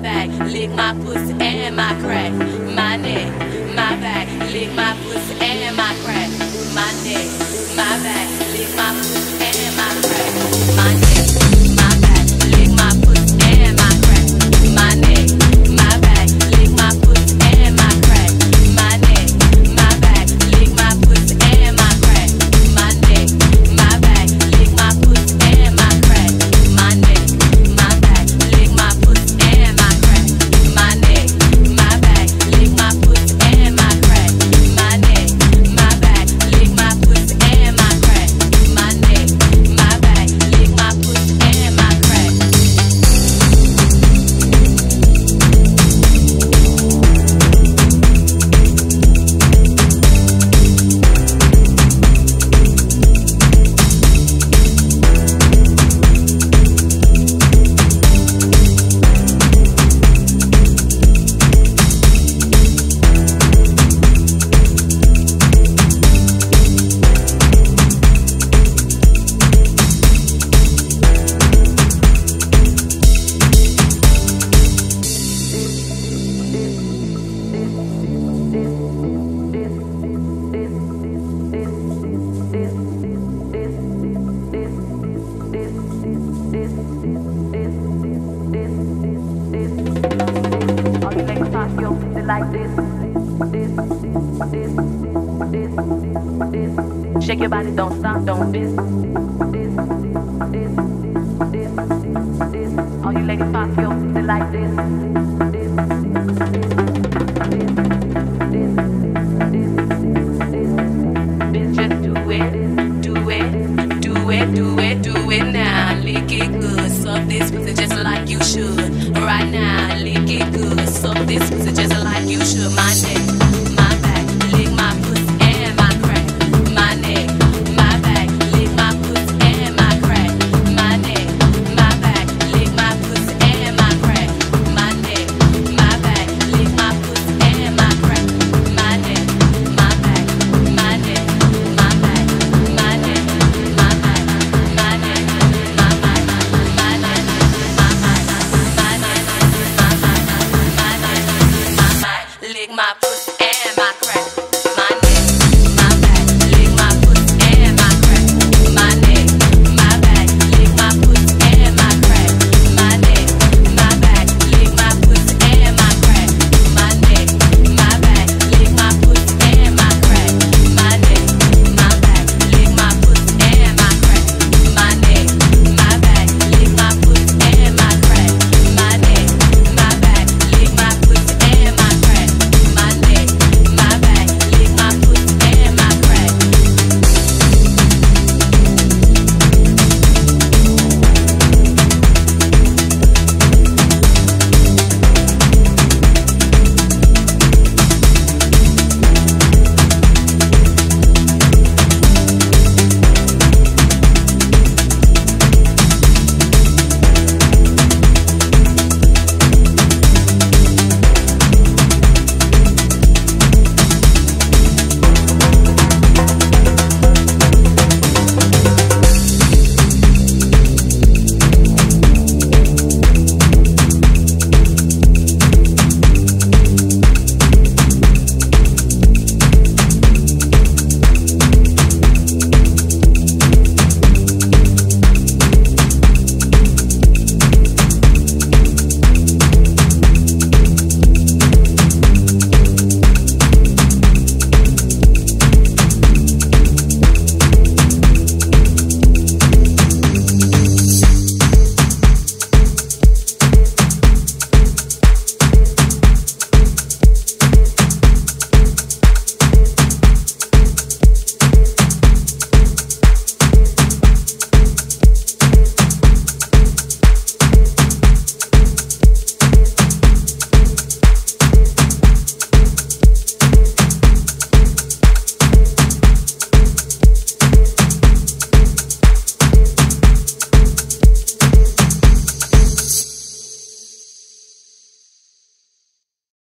back, lick my pussy and my crack. My neck, my back, lick my pussy and my crack. My neck, my back, lick my pussy and my crack. My neck, my back, lick my pussy and my crack. My neck, my back, lick my pussy and my crack. My neck, my back, lick my pussy and my crack. My neck, my back, lick my pussy and my crack. My neck, my back, lick my pussy and my crack. My neck, my back, lick my pussy and my crack. My neck, my back, lick my pussy and my crack. My neck, my back, lick my pussy and my crack. All you niggas trying to feel something like this. Shake your body, don't stop, don't miss.